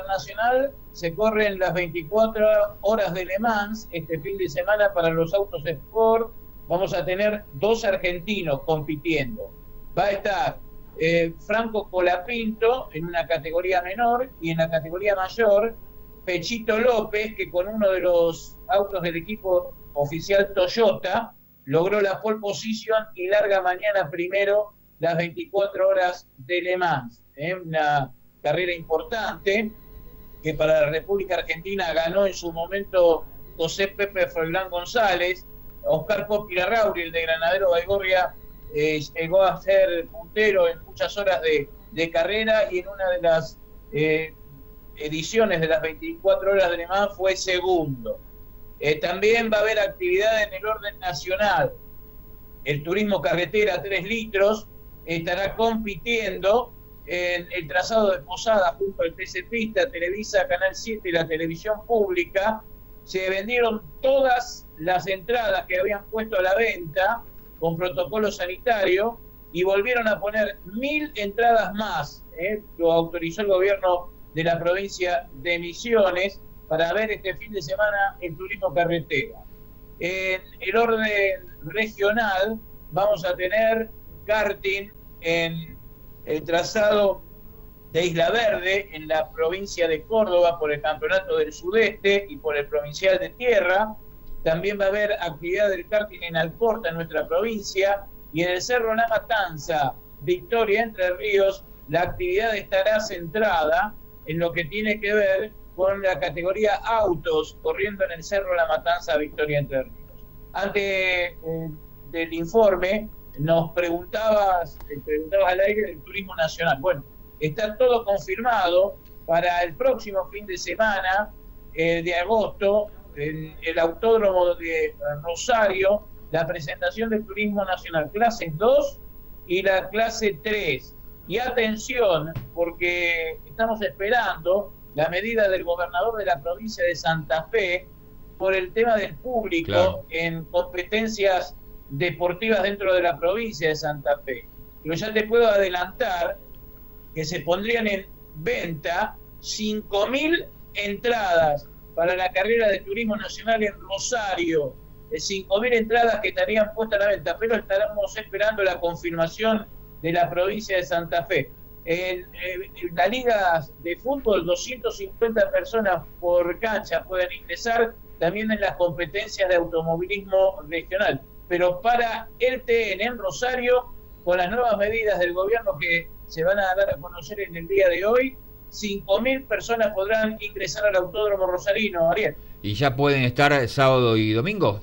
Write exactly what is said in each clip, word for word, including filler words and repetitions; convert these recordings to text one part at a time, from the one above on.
internacional se corren las veinticuatro horas de Le Mans este fin de semana para los autos Sport. Vamos a tener dos argentinos compitiendo. Va a estar eh, Franco Colapinto en una categoría menor, y en la categoría mayor Pechito López, que con uno de los autos del equipo oficial Toyota logró la pole position y larga mañana primero las veinticuatro horas de Le Mans. ¿eh? Una carrera importante que para la República Argentina ganó en su momento José Pepe Froilán González. Oscar Popi Larrauri, el de Granadero Baigorria, eh, llegó a ser puntero en muchas horas de, de carrera, y en una de las eh, ediciones de las veinticuatro horas de Le Mans fue segundo. Eh, también va a haber actividad en el orden nacional. El turismo carretera tres litros estará compitiendo en el trazado de Posada junto al T C Pista, Televisa, Canal siete y la televisión pública. Se vendieron todas las entradas que habían puesto a la venta con protocolo sanitario y volvieron a poner mil entradas más. ¿eh? Lo autorizó el gobierno de la provincia de Misiones para ver este fin de semana el turismo carretera. En el orden regional vamos a tener karting en el trazado de Isla Verde, en la provincia de Córdoba, por el Campeonato del Sudeste y por el Provincial de Tierra. También va a haber actividad del karting en Alcorta, en nuestra provincia, y en el Cerro La Matanza, Victoria, Entre Ríos, la actividad estará centrada en lo que tiene que ver con la categoría autos, corriendo en el Cerro La Matanza, Victoria, Entre Ríos. Antes eh, del informe, nos preguntabas, eh, preguntabas al aire del turismo nacional. Bueno, está todo confirmado para el próximo fin de semana eh, de agosto, en el Autódromo de Rosario, la presentación del turismo nacional, clases dos y la clase tres. Y atención, porque estamos esperando la medida del gobernador de la provincia de Santa Fe por el tema del público, claro, en competencias deportivas dentro de la provincia de Santa Fe. Pero ya te puedo adelantar que se pondrían en venta cinco mil entradas para la carrera de turismo nacional en Rosario. cinco mil entradas que estarían puestas a la venta, pero estaremos esperando la confirmación de la provincia de Santa Fe. En, en la liga de fútbol, doscientas cincuenta personas por cancha pueden ingresar, también en las competencias de automovilismo regional. Pero para el T N en Rosario, con las nuevas medidas del gobierno que se van a dar a conocer en el día de hoy, cinco mil personas podrán ingresar al Autódromo Rosarino, Ariel. ¿Y ya pueden estar sábado y domingo?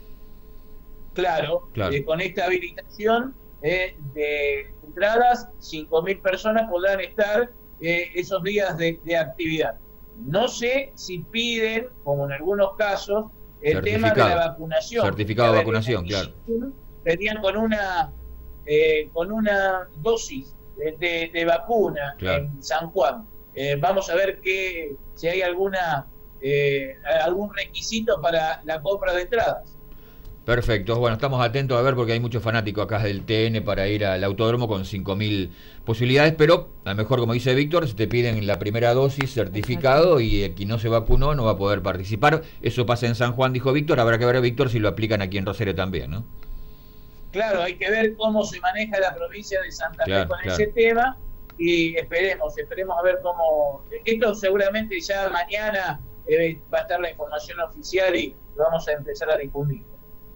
Claro, claro. Eh, con esta habilitación eh, de entradas, cinco mil personas podrán estar eh, esos días de, de actividad. No sé si piden, como en algunos casos, el tema de la vacunación. Certificado de vacunación, claro. Pedían con una eh, con una dosis de, de, de vacuna, claro, en San Juan. Eh, vamos a ver que si hay alguna eh, algún requisito para la compra de entradas. Perfecto, bueno, estamos atentos a ver porque hay muchos fanáticos acá del T N para ir al autódromo con cinco mil posibilidades, pero a lo mejor, como dice Víctor, se te piden la primera dosis, certificado, y el que no se vacunó no va a poder participar. Eso pasa en San Juan, dijo Víctor. Habrá que ver, Víctor, si lo aplican aquí en Rosario también, ¿no? Claro, hay que ver cómo se maneja la provincia de Santa claro, Fe con claro. ese tema, y esperemos, esperemos a ver cómo... Esto seguramente ya mañana eh, va a estar la información oficial y lo vamos a empezar a difundir.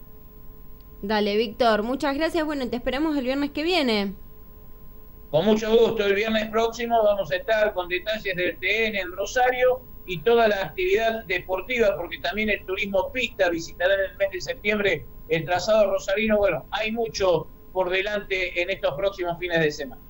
Dale, Víctor, muchas gracias. Bueno, te esperamos el viernes que viene. Con mucho gusto, el viernes próximo vamos a estar con detalles del T N en Rosario y toda la actividad deportiva, porque también el turismo pista visitará en el mes de septiembre el trazado rosarino. Bueno, hay mucho por delante en estos próximos fines de semana.